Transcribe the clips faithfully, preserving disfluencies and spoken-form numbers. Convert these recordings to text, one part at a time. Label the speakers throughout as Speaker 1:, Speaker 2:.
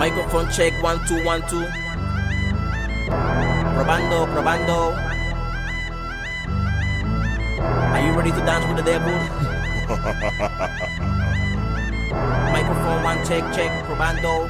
Speaker 1: Microphone check, one, two, one, two. Probando, probando. Are you ready to dance with the devil? Microphone, one, check, check, probando.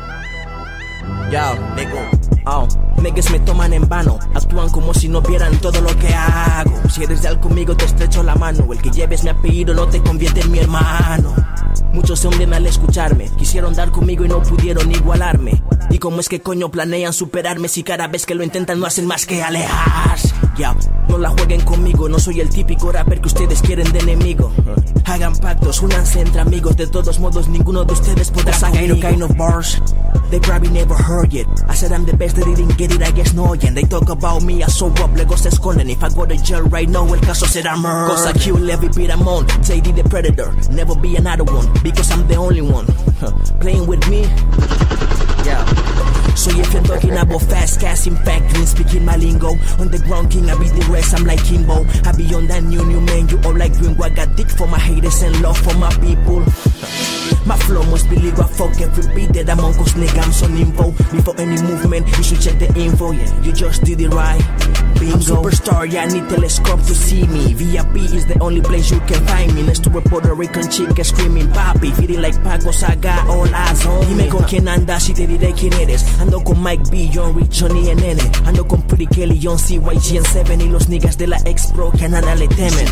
Speaker 1: Yo, nigga. Oh, niggas me toman en vano, actúan como si no vieran todo lo que hago. Si eres real conmigo te estrecho la mano, el que lleves mi apellido no te convierte en mi hermano. Muchos se hunden al escucharme, quisieron dar conmigo y no pudieron igualarme. ¿Y cómo es que coño planean superarme si cada vez que lo intentan no hacen más que alejarse? Ya, yeah. No la jueguen conmigo, no soy el típico rapper que ustedes quieren de enemigo. Hagan pactos, únanse entre amigos, de todos modos ninguno de ustedes podrá conmigo. Kind of bars they probably never heard yet. I said I'm the best, they didn't get it, I guess no yet. They talk about me, I show up, luego se esconden. If I go to jail right now, el caso será murder. Cause I kill every beat I'm on, J D the Predator, never be another one, because I'm the only one. Playing with me, yeah. So if you're talking about fast cash impact, green speaking my lingo. On the ground king, I be the rest, I'm like Kimbo. I be on that new new man, you all like Gringo. I got dick for my haters and love for my people. My flow must be legal, I fuck every beat that I'm on, cause nigga I'm so nimble. Before any movement, you should check the info, yeah, you just did it right. Bingo. I'm superstar, yeah, I need telescope to see me. V I P is the only place you can find me. Next to a Puerto Rican chica screaming papi, feeling like Pacos, I got all eyes on me. Dime con quién andas y te diré quién eres. Ando con Mike B, John Rich, Johnny and Nene. Ando con Pretty Kelly, John C, Y G and Seven. Y los niggas de la ex-pro que a nada le temen.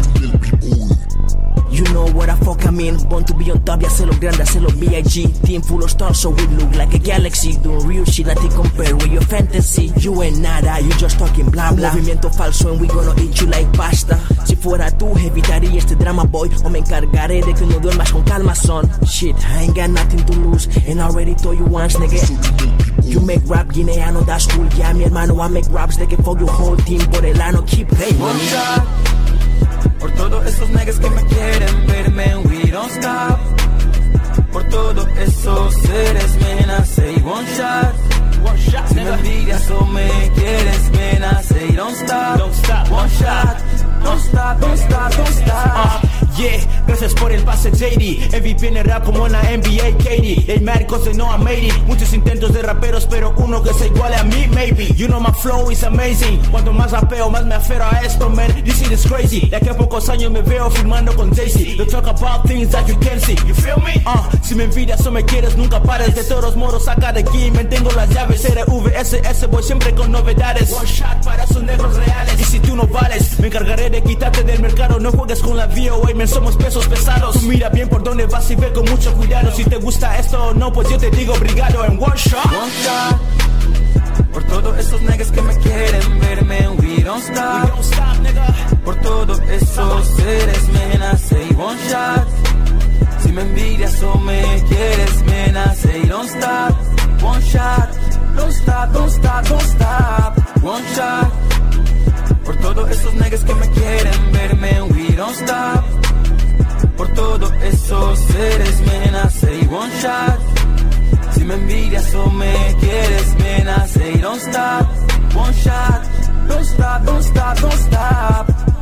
Speaker 1: You know what I fuck I mean. Born to be on top, ya sé lo grande, sé lo B I G. Team full of stars, so we look like a galaxy. Doing real shit, nothing compare with your fantasy. You ain't nada, you just talking blah blah. Movimiento falso and we gonna eat you like pasta. Si fuera tú, evitaría este drama boy, o me encargaré de que no duermas con calma son. Shit, I ain't got nothing to lose, and I already told you once, nigga. You make rap guineano, that's cool, yeah, mi hermano. I make raps de que fuck your whole team por el ano. Keep playing with me.
Speaker 2: Por todos esos niggas que me quieren verme, we don't stop. Por todos esos seres, man, I say one shot. One shot, si me envidias o me quieres, man, I say don't stop. Don't stop, one shot. Don't stop, don't stop, don't stop. Uh, yeah, gracias por el pase J D. M V P en el rap como en la N B A Katie. They mad cause they know I made it. Muchos intentos de raperos, pero uno que se iguale a mí, maybe. You know my flow is amazing. Cuanto más rapeo, más me afero a esto, man. This shit is crazy. De aquí a pocos años me veo firmando con Jay-Z. They talk about things that you can't see. You feel me? Uh, si me envidias o me quieres, nunca pares. De todos modos, saca de aquí, mantengo las llaves. R V S S, voy siempre con novedades. One shot para esos negros reales. Y si tú no vales, me encargaré de quitarte del mercado. No juegues con la V O A, men, somos pesos pesados. Tú mira bien por dónde vas y ve con mucho cuidado. Si te gusta esto o no, pues yo te digo brigado en one shot. One shot. Por todos esos niggas que me quieren verme, we don't stop. We don't stop, nigga. Por todos esos seres, man, I say one shot. Si me envidias o me quieres, man, I say don't stop. One shot. Don't stop, don't stop, don't stop. One shot. Por todos esos niggas que me quieren verme, we don't stop. Por todos esos seres, man, I say one shot. Si me envidias o me quieres, man, I say don't stop. One shot. Don't stop, don't stop, don't stop.